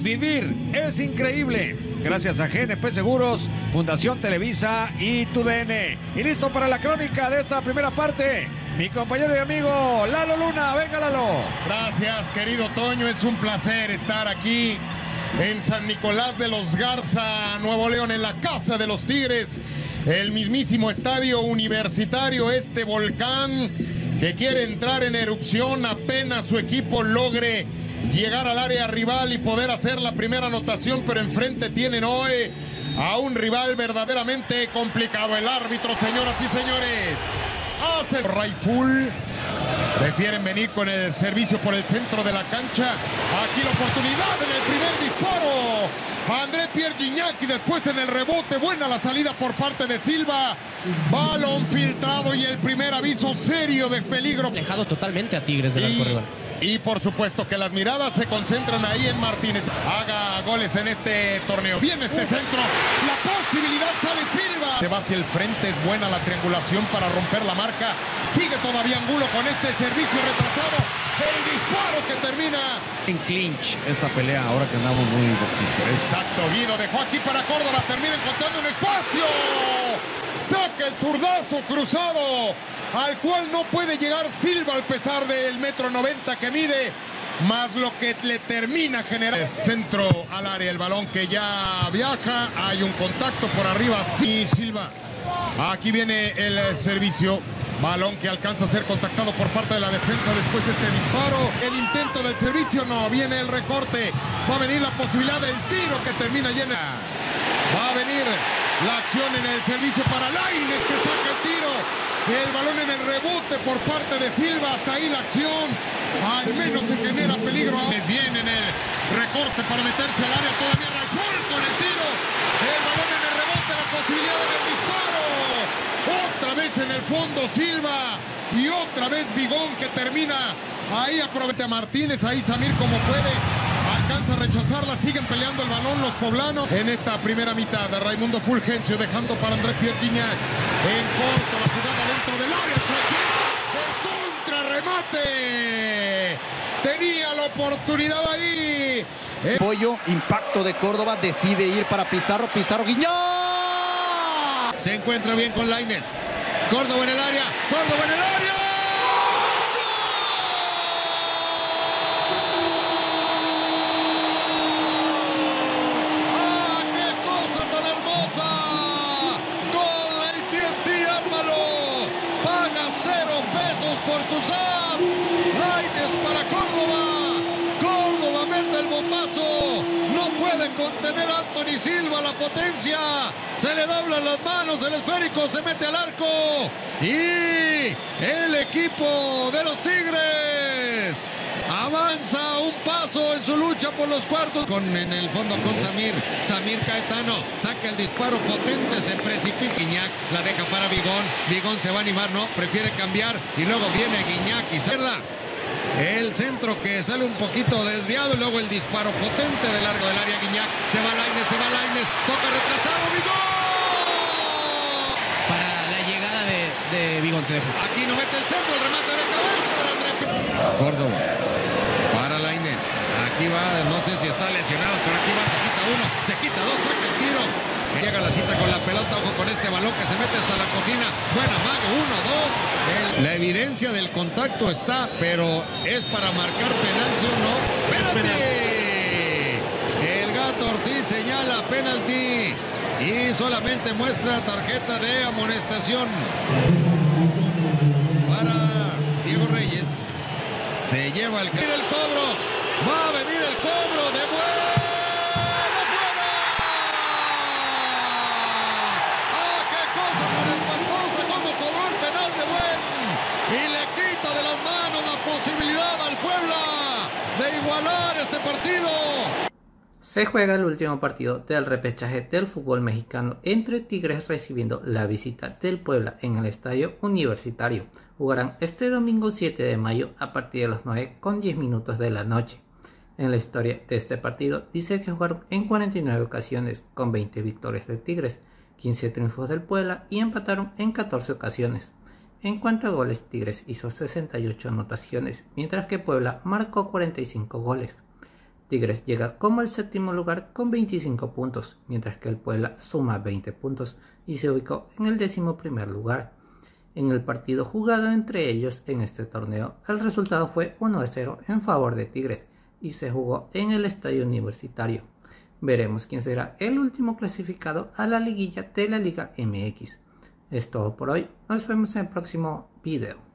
Vivir es increíble. Gracias a GNP Seguros, Fundación Televisa y TUDN. Y listo para la crónica de esta primera parte, mi compañero y amigo Lalo Luna. Venga, Lalo. Gracias, querido Toño. Es un placer estar aquí en San Nicolás de los Garza, Nuevo León, en la casa de los Tigres. El mismísimo estadio universitario, este volcán que quiere entrar en erupción apenas su equipo logre llegar al área rival y poder hacer la primera anotación, pero enfrente tienen hoy a un rival verdaderamente complicado. El árbitro, señoras y señores, hace Rayful. Prefieren venir con el servicio por el centro de la cancha. Aquí la oportunidad en el primer disparo. André Pierre Gignac, y después en el rebote. Buena la salida por parte de Silva. Balón filtrado y el primer aviso serio de peligro. Dejado totalmente a Tigres del arco rival. Y por supuesto que las miradas se concentran ahí en Martínez. Haga goles en este torneo. Bien este centro. La posibilidad, sale Silva. Se va hacia el frente. Es buena la triangulación para romper la marca. Sigue todavía Angulo con este servicio retrasado. El disparo que termina En clinch esta pelea, ahora que andamos muy boxistas. Exacto, Guido dejó aquí para Córdoba. Termina encontrando un espacio. Saca el zurdazo cruzado, al cual no puede llegar Silva al pesar del 1,90 m que mide, más lo que le termina generando. Centro al área, el balón que ya viaja, hay un contacto por arriba, sí, Silva. Aquí viene el servicio, balón que alcanza a ser contactado por parte de la defensa, después este disparo, el intento del servicio, no, viene el recorte, va a venir la posibilidad del tiro que termina llena, va a venir la acción en el servicio para Lainez, que saca el tiro. El balón en el rebote por parte de Silva. Hasta ahí la acción. Al menos se genera peligro. Es bien en el recorte para meterse al área. Todavía Rayful con el tiro. El balón en el rebote. La posibilidad del disparo. Otra vez en el fondo Silva. Y otra vez Vigón, que termina ahí. Aprovecha a Martínez. Ahí Samir como puede. Alcanza a rechazarla, siguen peleando el balón los poblanos. En esta primera mitad, Raimundo Fulgencio dejando para André Pierre Gignac. En corto, la jugada dentro del área. El contrarremate. Tenía la oportunidad ahí. Pollo, impacto de Córdoba, decide ir para Pizarro. Pizarro, Gignac. Se encuentra bien con Lainez. Córdoba en el área. Córdoba en el área. Por tus apps, Lainez para Córdoba. Córdoba mete el bombazo. No puede contener a Anthony Silva la potencia. Se le doblan las manos, el esférico se mete al arco. Y el equipo de los Tigres avanza un paso en su lucha por los cuartos. En el fondo con Samir Caetano saca el disparo potente, se precipita. Gignac la deja para Vigón. Vigón se va a animar, no, prefiere cambiar. Y luego viene Gignac y cerda. El centro que sale un poquito desviado. Y luego el disparo potente de largo del área. Gignac, se va Lainez, toca retrasado, Vigón. Para la llegada de Vigón. Aquí no mete el centro, el remate de cabeza de André Córdoba para Lainez. Aquí va, no sé si está lesionado, pero aquí va, se quita uno, se quita dos, saca el tiro. Llega la cita con la pelota, ojo con este balón que se mete hasta la cocina. Buena mago, 1-2. La evidencia del contacto está, pero es para marcar penal, ¿sí o no? ¡Penalti! El Gato Ortiz señala penalti y solamente muestra tarjeta de amonestación para Diego Reyes. Se lleva el cobro. Va a venir el cobro de buena fuera. ¡Ah, qué cosa tan espantosa! Como cobró el penal de Buen. Y le quita de las manos la posibilidad al Puebla de igualar este partido. Se juega el último partido del repechaje del fútbol mexicano entre Tigres recibiendo la visita del Puebla en el Estadio Universitario. Jugarán este domingo 7 de mayo a partir de las 9:10 de la noche. En la historia de este partido dice que jugaron en 49 ocasiones con 20 victorias de Tigres, 15 triunfos del Puebla y empataron en 14 ocasiones. En cuanto a goles, Tigres hizo 68 anotaciones, mientras que Puebla marcó 45 goles. Tigres llega como el séptimo lugar con 25 puntos, mientras que el Puebla suma 20 puntos y se ubicó en el 11º lugar. En el partido jugado entre ellos en este torneo, el resultado fue 1-0 en favor de Tigres y se jugó en el Estadio Universitario. Veremos quién será el último clasificado a la liguilla de la Liga MX. Es todo por hoy, nos vemos en el próximo video.